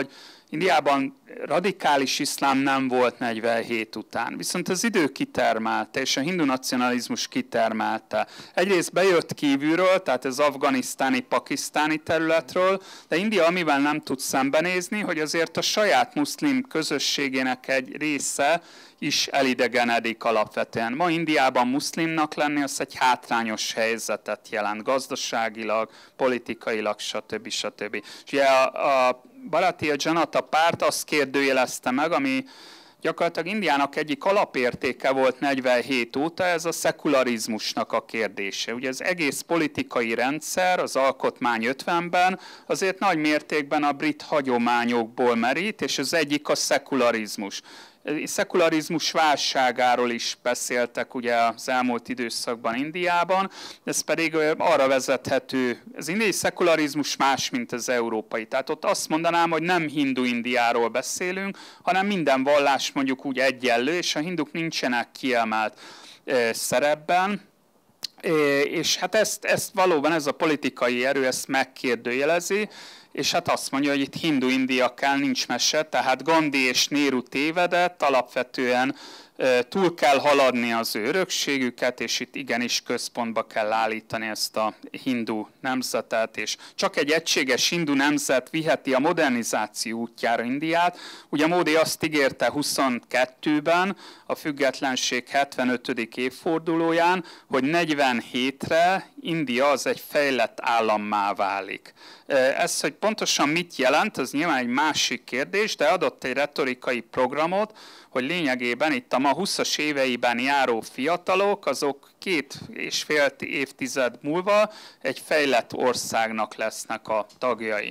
Speaker 3: Indiában radikális iszlám nem volt 47 után, viszont az idő kitermelte, és a hindu nacionalizmus kitermelte. Egyrészt bejött kívülről, tehát az afganisztáni-pakisztáni területről, de India amivel nem tud szembenézni, hogy azért a saját muszlim közösségének egy része is elidegenedik alapvetően. Ma Indiában muszlimnak lenni az egy hátrányos helyzetet jelent, gazdaságilag, politikailag, stb. Stb. És ugye a Bharatiya Janata párt azt kérdőjelezte meg, ami gyakorlatilag Indiának egyik alapértéke volt 47 óta, ez a szekularizmusnak a kérdése. Ugye az egész politikai rendszer, az alkotmány 50-ben azért nagy mértékben a brit hagyományokból merít, és az egyik a szekularizmus. Szekularizmus válságáról is beszéltek ugye az elmúlt időszakban Indiában, ez pedig arra vezethető, az indiai szekularizmus más, mint az európai. Tehát ott azt mondanám, hogy nem hindu Indiáról beszélünk, hanem minden vallás mondjuk úgy egyenlő, és a hinduk nincsenek kiemelt szerepben. És hát ezt valóban ez a politikai erő ezt megkérdőjelezi, és hát azt mondja, hogy itt hindu India kell, nincs mese, tehát Gandhi és Nehru tévedett, alapvetően túl kell haladni az ő örökségüket, és itt igenis központba kell állítani ezt a hindu nemzetet, és csak egy egységes hindu nemzet viheti a modernizáció útjára Indiát. Ugye Módi azt ígérte 22-ben, a függetlenség 75. évfordulóján, hogy 47-re India az egy fejlett állammá válik. Ez, hogy pontosan mit jelent, az nyilván egy másik kérdés, de adott egy retorikai programot, hogy lényegében itt a ma 20-as éveiben járó fiatalok, azok 2,5 évtized múlva egy fejlett országnak lesznek a tagjai.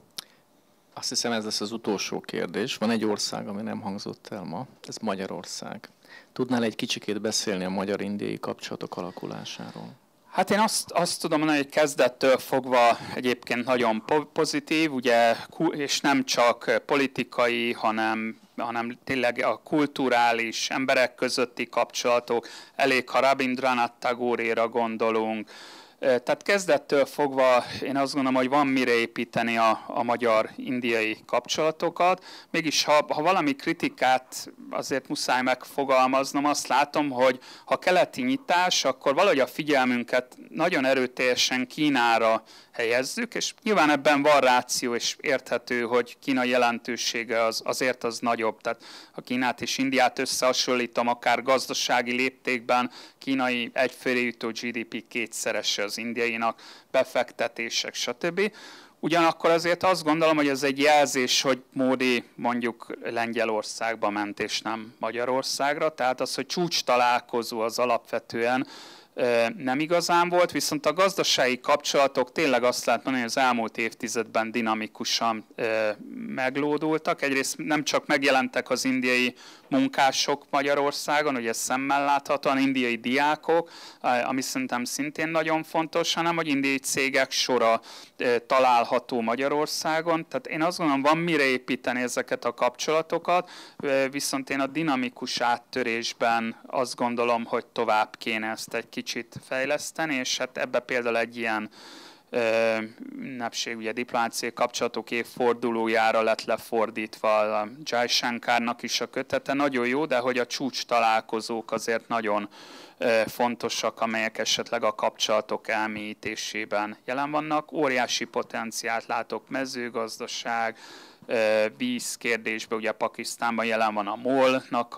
Speaker 4: Azt hiszem, ez lesz az utolsó kérdés. Van egy ország, ami nem hangzott el ma, ez Magyarország. Tudnál egy kicsikét beszélni a magyar-indiai kapcsolatok alakulásáról?
Speaker 3: Hát én azt tudom mondani, hogy kezdettől fogva egyébként nagyon pozitív, ugye, és nem csak politikai, hanem tényleg a kulturális, emberek közötti kapcsolatok, elég ha Rabindranath Tagore-ra gondolunk. Tehát kezdettől fogva én azt gondolom, hogy van mire építeni a magyar-indiai kapcsolatokat. Mégis, ha valami kritikát azért muszáj megfogalmaznom, azt látom, hogy ha keleti nyitás, akkor valahogy a figyelmünket nagyon erőteljesen Kínára helyezzük, és nyilván ebben van ráció, és érthető, hogy Kína jelentősége azért az nagyobb. Tehát ha Kínát és Indiát összehasonlítom, akár gazdasági léptékben, kínai egyfőre jutó GDP kétszerese az indiainak, befektetések, stb. Ugyanakkor azért azt gondolom, hogy ez egy jelzés, hogy Módi mondjuk Lengyelországba ment, és nem Magyarországra. Tehát az, hogy csúcs találkozó az alapvetően nem igazán volt, viszont a gazdasági kapcsolatok tényleg azt lehet mondani, hogy az elmúlt évtizedben dinamikusan meglódultak. Egyrészt nem csak megjelentek az indiai munkások Magyarországon, ugye szemmel láthatóan indiai diákok, ami szerintem szintén nagyon fontos, hanem hogy indiai cégek sora található Magyarországon. Tehát én azt gondolom, van mire építeni ezeket a kapcsolatokat, viszont én a dinamikus áttörésben azt gondolom, hogy tovább kéne ezt egy kicsit fejleszteni, és hát ebbe például egy ilyen ünnepség, ugye diplomáciai kapcsolatok évfordulójára lett lefordítva a Jaisankarnak is a kötete. Nagyon jó, de hogy a csúcs találkozók azért nagyon fontosak, amelyek esetleg a kapcsolatok elmélyítésében jelen vannak. Óriási potenciált látok mezőgazdaság, víz kérdésben, ugye Pakisztánban jelen van a MOL-nak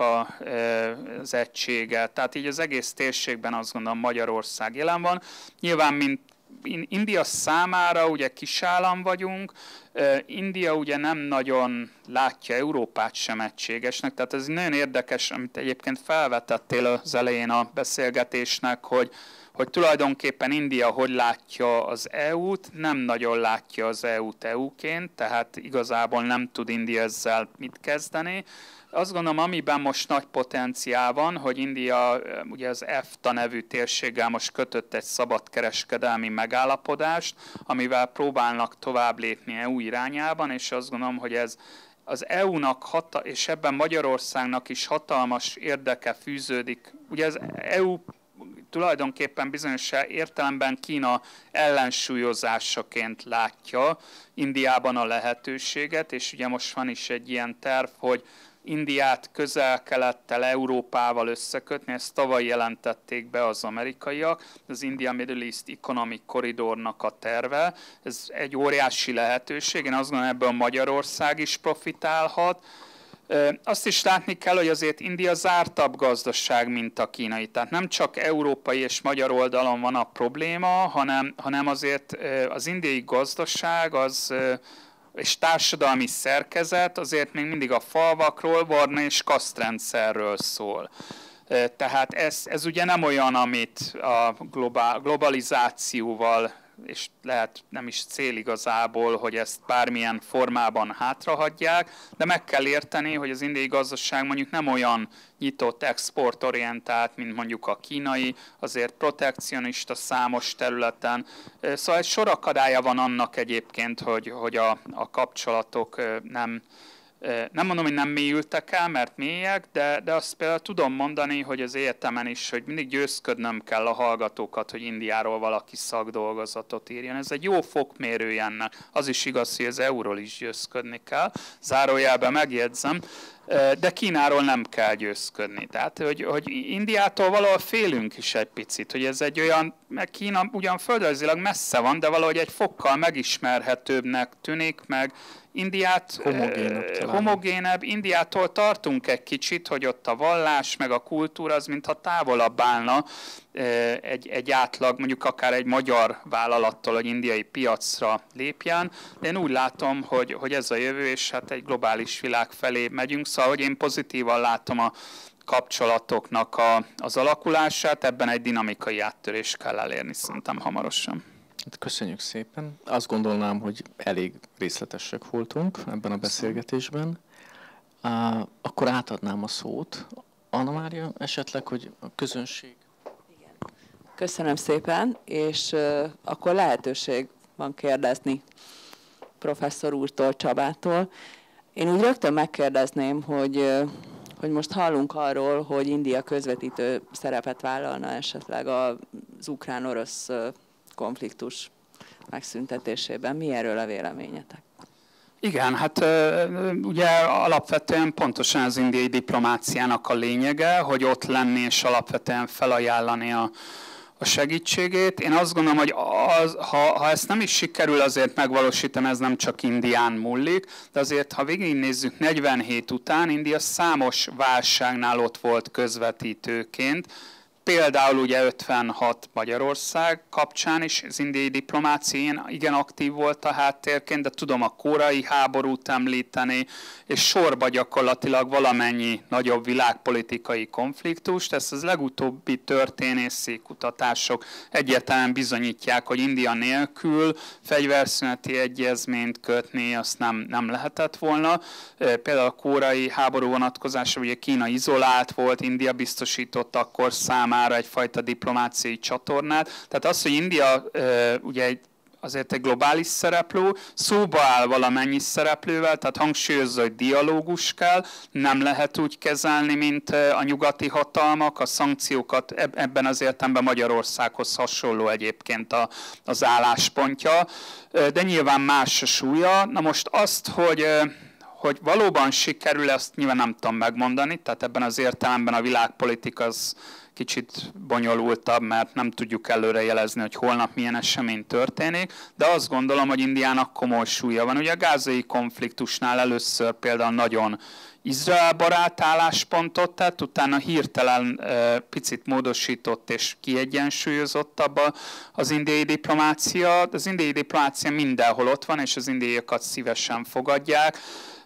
Speaker 3: az egysége, tehát így az egész térségben azt gondolom Magyarország jelen van. Nyilván, mint India számára ugye kisállam vagyunk, India ugye nem nagyon látja Európát sem egységesnek, tehát ez nagyon érdekes, amit egyébként felvetettél az elején a beszélgetésnek, hogy tulajdonképpen India hogy látja az EU-t, nem nagyon látja az EU-t EU-ként, tehát igazából nem tud India ezzel mit kezdeni. Azt gondolom, amiben most nagy potenciál van, hogy India ugye az EFTA nevű térséggel most kötött egy szabadkereskedelmi megállapodást, amivel próbálnak tovább lépni EU irányában, és azt gondolom, hogy ez az EU-nak, és ebben Magyarországnak is hatalmas érdeke fűződik. Ugye az EU tulajdonképpen bizonyos értelemben Kína ellensúlyozásaként látja Indiában a lehetőséget, és ugye most van is egy ilyen terv, hogy Indiát Közel-Kelettel, Európával összekötni, ezt tavaly jelentették be az amerikaiak, az India Middle East Economic Corridornak a terve. Ez egy óriási lehetőség, én azt gondolom, ebből Magyarország is profitálhat. Azt is látni kell, hogy azért India zártabb gazdaság, mint a kínai. Tehát nem csak európai és magyar oldalon van a probléma, hanem azért az indiai gazdaság és társadalmi szerkezet azért még mindig a falvakról, varna és kasztrendszerről szól. Tehát ez ugye nem olyan, amit a globalizációval, és lehet nem is cél igazából, hogy ezt bármilyen formában hátrahagyják, de meg kell érteni, hogy az indiai gazdaság mondjuk nem olyan nyitott, exportorientált, mint mondjuk a kínai, azért protekcionista számos területen. Szóval egy sor akadálya van annak egyébként, hogy a kapcsolatok nem mondom, hogy nem mélyültek el, mert mélyek, de azt például tudom mondani, hogy az egyetemen is, hogy mindig győzködnöm kell a hallgatókat, hogy Indiáról valaki szakdolgozatot írjon. Ez egy jó fokmérője ennek. Az is igaz, hogy az euróról is győzködni kell. Zárójelben megjegyzem. De Kínáról nem kell győzködni. Tehát, hogy Indiától valahol félünk is egy picit, hogy ez egy olyan, meg Kína ugyan földrajzilag messze van, de valahogy egy fokkal megismerhetőbbnek tűnik, meg Indiát homogénebb. Indiától tartunk egy kicsit, hogy ott a vallás, meg a kultúra az mintha távolabb állna egy átlag, mondjuk akár egy magyar vállalattól, hogy indiai piacra lépjen. De én úgy látom, hogy ez a jövő, és hát egy globális világ felé megyünk. Szóval, hogy én pozitívan látom a kapcsolatoknak az alakulását, ebben egy dinamikai áttörést kell elérni szerintem hamarosan.
Speaker 4: Köszönjük szépen. Azt gondolnám, hogy elég részletesek voltunk ebben a beszélgetésben. Akkor átadnám a szót. Anna Mária, esetleg, hogy a közönség...
Speaker 5: Igen. Köszönöm szépen, és akkor lehetőség van kérdezni professzor úrtól, Csabától. Én úgy rögtön megkérdezném, hogy most hallunk arról, hogy India közvetítő szerepet vállalna esetleg az ukrán-orosz konfliktus megszüntetésében. Mi erről a véleményetek?
Speaker 3: Igen, hát ugye alapvetően pontosan az indiai diplomáciának a lényege, hogy ott lenni és alapvetően felajánlani a segítségét. Én azt gondolom, hogy ha ezt nem is sikerül azért megvalósítani, ez nem csak Indián múlik, de azért, ha végignézzük 47 után, India számos válságnál ott volt közvetítőként, például ugye 56 Magyarország kapcsán is az indiai diplomácia igen aktív volt a háttérként, de tudom a koreai háborút említeni, és sorba gyakorlatilag valamennyi nagyobb világpolitikai konfliktust. Ezt az legutóbbi történészi kutatások egyáltalán bizonyítják, hogy India nélkül fegyverszüneti egyezményt kötni azt nem lehetett volna. Például a koreai háború vonatkozása, ugye Kína izolált volt, India biztosított akkor számára egyfajta diplomáciai csatornát. Tehát az, hogy India ugye azért egy globális szereplő, szóba áll valamennyi szereplővel, tehát hangsúlyozza, hogy dialógus kell, nem lehet úgy kezelni, mint a nyugati hatalmak, a szankciókat ebben az értelemben Magyarországhoz hasonló egyébként az álláspontja, de nyilván más a súlya. Na most azt, hogy valóban sikerül, azt nyilván nem tudom megmondani, tehát ebben az értelemben a világpolitika az kicsit bonyolultabb, mert nem tudjuk előre jelezni, hogy holnap milyen esemény történik, de azt gondolom, hogy Indiának komoly súlya van. Ugye a gázai konfliktusnál először például nagyon Izrael barát álláspontot tett, utána hirtelen picit módosított és kiegyensúlyozottabb az indiai diplomácia. Az indiai diplomácia mindenhol ott van, és az indiaiakat szívesen fogadják.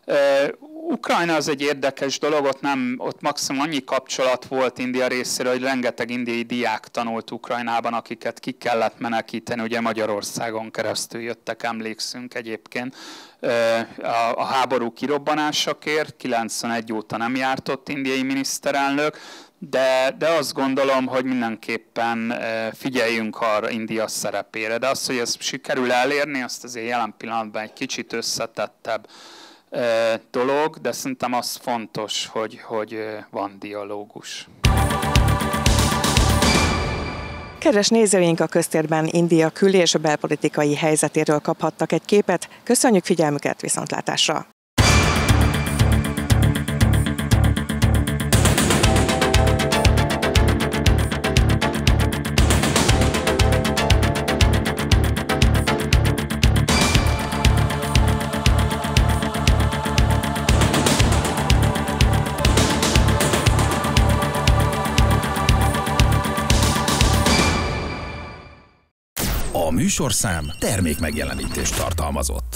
Speaker 3: Ukrajna az egy érdekes dolog, ott maximum annyi kapcsolat volt India részéről, hogy rengeteg indiai diák tanult Ukrajnában, akiket ki kellett menekíteni, ugye Magyarországon keresztül jöttek, emlékszünk egyébként a háború kirobbanásakért, 91 óta nem járt ott indiai miniszterelnök, de azt gondolom, hogy mindenképpen figyeljünk arra India szerepére. De azt, hogy ezt sikerül elérni, azt azért jelen pillanatban egy kicsit összetettebb dolog, de szerintem az fontos, hogy van dialógus.
Speaker 2: Kedves nézőink, a köztérben India kül- és belpolitikai helyzetéről kaphattak egy képet. Köszönjük figyelmüket, viszontlátásra!
Speaker 1: A műsorszám termékmegjelenítést tartalmazott.